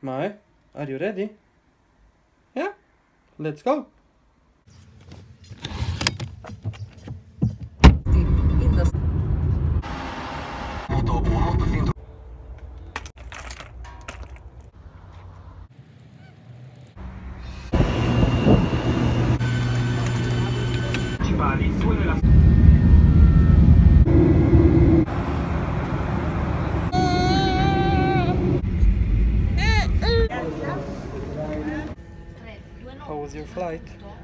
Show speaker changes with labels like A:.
A: Mae, are you ready? Yeah? Let's go! How was your flight?